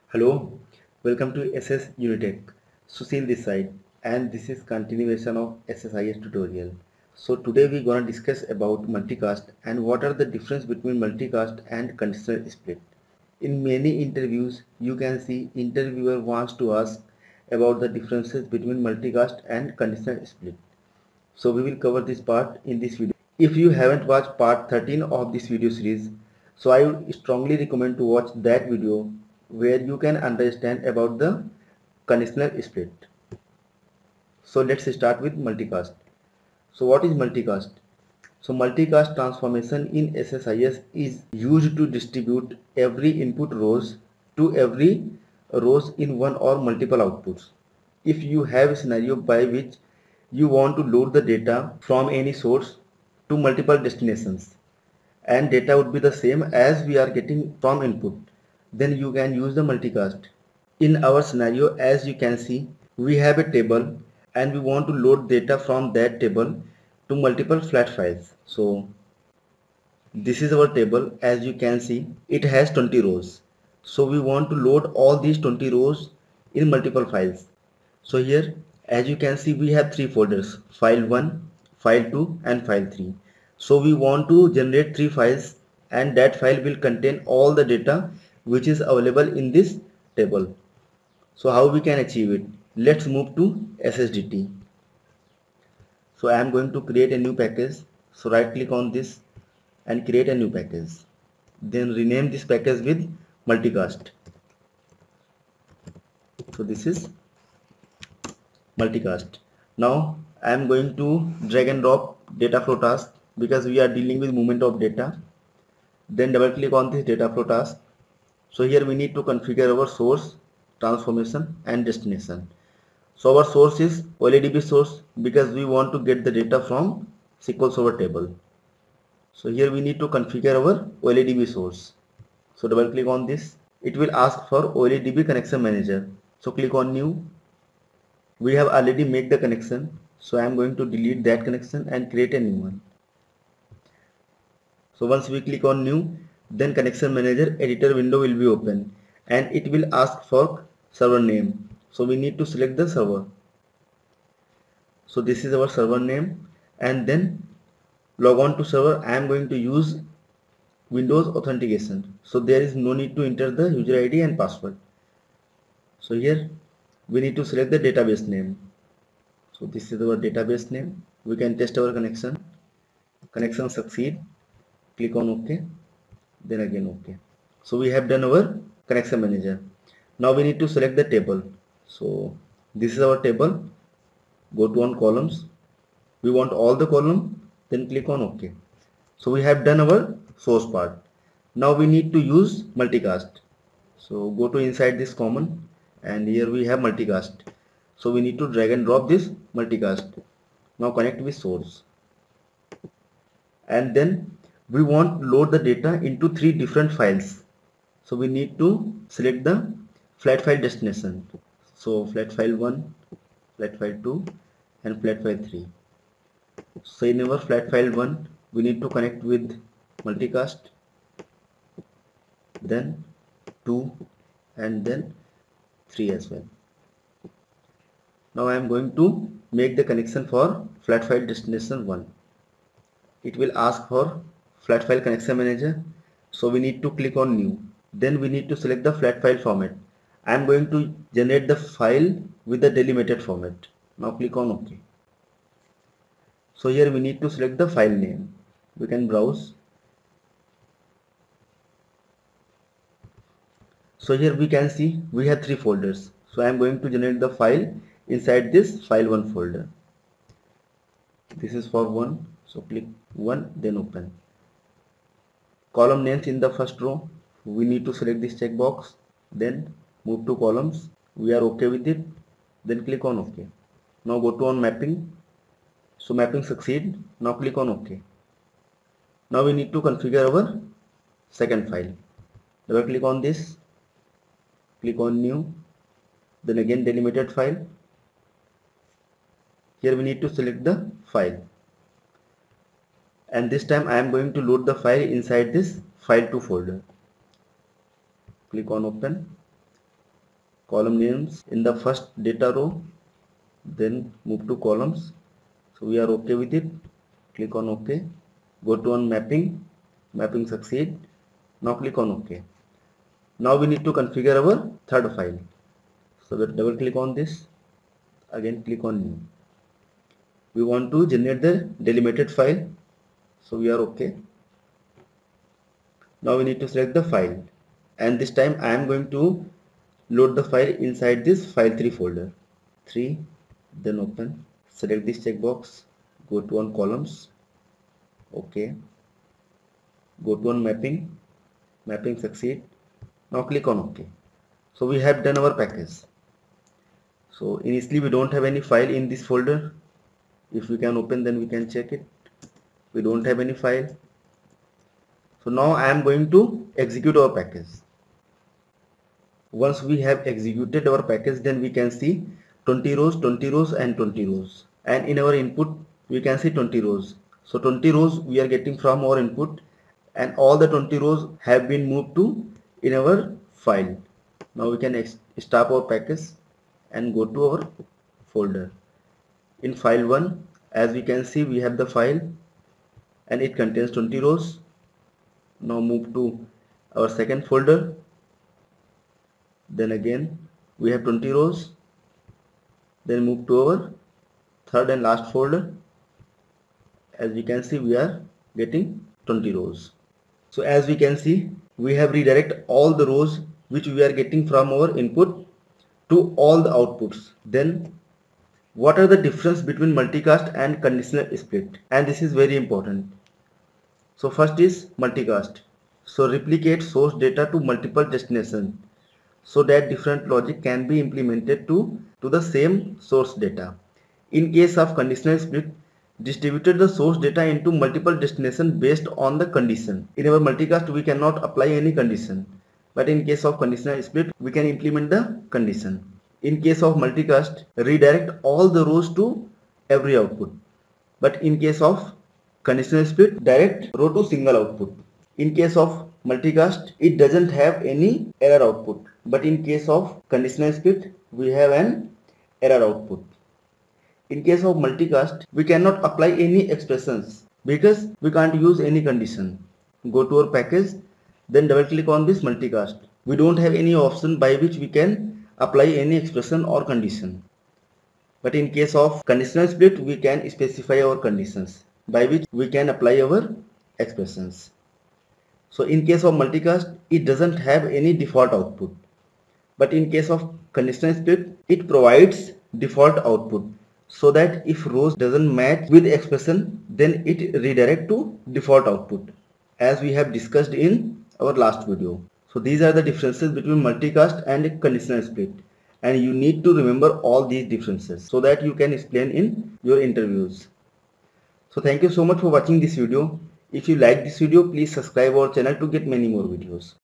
Hello, welcome to SS Unitech. Sushil this side, and this is continuation of SSIS tutorial. So today we're gonna discuss about multicast and what are the difference between multicast and conditional split. In many interviews, you can see interviewer wants to ask about the differences between multicast and conditional split. So we will cover this part in this video. If you haven't watched part 13 of this video series, so I would strongly recommend to watch that video where you can understand about the conditional split. So let's start with multicast. So what is multicast? So multicast transformation in SSIS is used to distribute every input rows to every rows in one or multiple outputs. If you have a scenario by which you want to load the data from any source to multiple destinations and data would be the same as we are getting from input, then you can use the multicast. In our scenario, as you can see, we have a table and we want to load data from that table to multiple flat files. So this is our table. As you can see, it has 20 rows. So we want to load all these 20 rows in multiple files. So here, as you can see, we have three folders: file 1, file 2 and file 3. So we want to generate three files, and that file will contain all the data which is available in this table. So how we can achieve it? Let's move to SSDT. So I am going to create a new package. So right click on this and create a new package. Then rename this package with multicast. So this is multicast. Now I am going to drag and drop data flow task because we are dealing with movement of data. Then double click on this data flow task. So here we need to configure our source, transformation and destination. So our source is OLEDB source because we want to get the data from SQL Server table. So here we need to configure our OLEDB source. So double click on this. It will ask for OLEDB connection manager. So click on new. We have already made the connection. So I am going to delete that connection and create a new one. So once we click on new, then connection manager editor window will be open and it will ask for server name. So we need to select the server. So this is our server name, and then log on to server. I am going to use Windows authentication. So there is no need to enter the user ID and password. So here we need to select the database name. So this is our database name. We can test our connection. Connection succeed. Click on OK. Then again OK. So we have done our connection manager. Now we need to select the table. So this is our table. Go to on columns. We want all the column. Then click on OK. So we have done our source part. Now we need to use multicast. So go to inside this common, and here we have multicast. So we need to drag and drop this multicast. Now connect with source. And then we want to load the data into three different files. So we need to select the flat file destination. So flat file 1, flat file 2 and flat file 3. So in our flat file 1, we need to connect with multicast, then 2 and then 3 as well. Now I am going to make the connection for flat file destination 1. It will ask for flat file connection manager. So we need to click on new. Then we need to select the flat file format. I am going to generate the file with the delimited format. Now click on OK. So here we need to select the file name. We can browse. So here we can see we have three folders. So I am going to generate the file inside this file 1 folder. This is for 1. So click 1, then open. Column names in the first row. We need to select this checkbox. Then move to columns. We are okay with it. Then click on OK. Now go to on mapping. So mapping succeed. Now click on OK. Now we need to configure our second file. Double click on this. Click on new. Then again delimited file. Here we need to select the file. And this time I am going to load the file inside this file 2 folder. Click on open. column names in the first data row, then move to columns. So we are okay with it. Click on OK. Go to on mapping. Mapping succeed. Now click on OK. Now we need to configure our third file. So we double click on this. Again click on new. We want to generate the delimited file. So we are okay. Now we need to select the file. And this time I am going to load the file inside this file3 folder. 3. Then open. Select this checkbox. Go to on columns. Okay. Go to on mapping. Mapping succeed. Now click on OK. So we have done our package. So initially we don't have any file in this folder. If we can open, then we can check it. We don't have any file. So now I am going to execute our package. Once we have executed our package, then we can see 20 rows, 20 rows and 20 rows. And in our input, we can see 20 rows. So 20 rows we are getting from our input, and all the 20 rows have been moved to in our file. Now we can stop our package and go to our folder. In file 1, as we can see, we have the file and it contains 20 rows. Now move to our second folder. Then again we have 20 rows. Then move to our third and last folder. As we can see, we are getting 20 rows. So as we can see, we have redirected all the rows which we are getting from our input to all the outputs. Then what are the difference between multicast and conditional split? And this is very important. So first is multicast. So replicate source data to multiple destinations so that different logic can be implemented to the same source data. In case of conditional split, distributed the source data into multiple destinations based on the condition. In our multicast, we cannot apply any condition, but in case of conditional split, we can implement the condition. In case of multicast, redirect all the rows to every output, but in case of conditional split, direct row to single output. In case of multicast, it doesn't have any error output, but in case of conditional split, we have an error output. In case of multicast, we cannot apply any expressions because we can't use any condition. Go to our package, then double click on this multicast. We don't have any option by which we can apply any expression or condition. But in case of conditional split, we can specify our conditions by which we can apply our expressions. So in case of multicast, it doesn't have any default output. But in case of conditional split, it provides default output, so that if rows doesn't match with expression, then it redirect to default output, as we have discussed in our last video. So these are the differences between multicast and conditional split, and you need to remember all these differences so that you can explain in your interviews. So thank you so much for watching this video. If you like this video, please subscribe our channel to get many more videos.